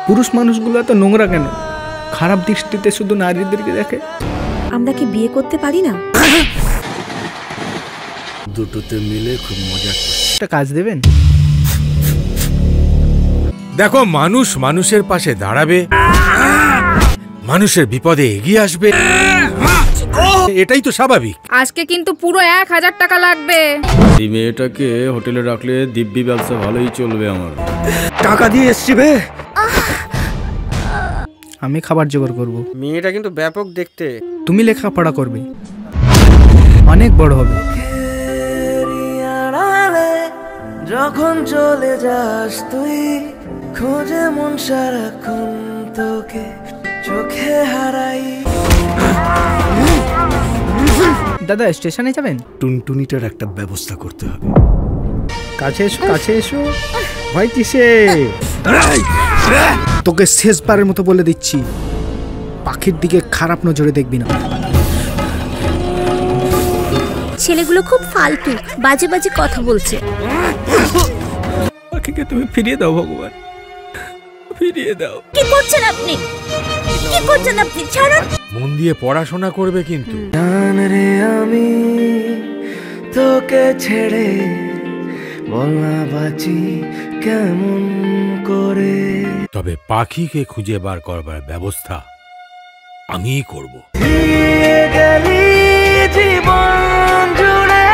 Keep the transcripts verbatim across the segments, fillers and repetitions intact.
পুরুষ মানুষগুলো এত নোংরা কেন? খারাপ দৃষ্টিতে শুধু নারীদেরকে দেখে। আমরা কি বিয়ে করতে পারি না? দুটোতে মিলে খুব মজা। একটা কাজ দেবেন? দেখো, মানুষ মানুষের পাশে দাঁড়াবে, মানুষের বিপদে এগিয়ে আসবে, এটাই তো স্বাভাবিক। আজকে কিন্তু পুরো এক হাজার টাকা লাগবে। এই মেয়েটাকে হোটেলে রাখলে দিব্যি ব্যবসা ভালোই চলবে আমার। টাকা দিয়ে এসছি বে। আমি খাবার জোগাড় করব। মেয়েটা কিন্তু ব্যাপক দেখতে। তুমি লেখাপড়া করবে, অনেক বড় হবে। যখন চলে যাস তুই, খোঁজে মন সারাক্ষণ তোকে, চোখে হারাই। দাদা, স্টেশনে যাবেন? টুনটুনিটার একটা ব্যবস্থা করতে হবে। কাছে এসো, কাছে এসো। ভয় কিসে? তোকে শেষবারের মতো বলে দিচ্ছি, পাখির দিকে খারাপ নজরে দেখবি না। ছেলেগুলো খুব ফালতু, বাজে বাজে কথা বলছে। পাখিকে তুমি ফিরিয়ে দাও ভগবান, ফিরিয়ে দাও। কি করছেন আপনি? কি করছেন আপনি? ছাড়ুন। মন দিয়ে পড়াশোনা করবে কিন্তু। জান রে, আমি তোকে ছেড়ে বলা বাঁচি কেমন করে। তবে পাখিকে খুঁজে বার করবার ব্যবস্থা আমিই করব। গেলি জীবন জুড়ে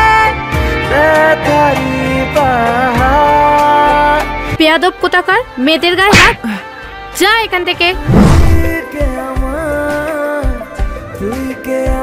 তারি পাহাড়। বেয়াদব কোথাকার, মেয়েদের গায়ে হাত। যা এখান থেকে। তুই কে আমার, তুই কে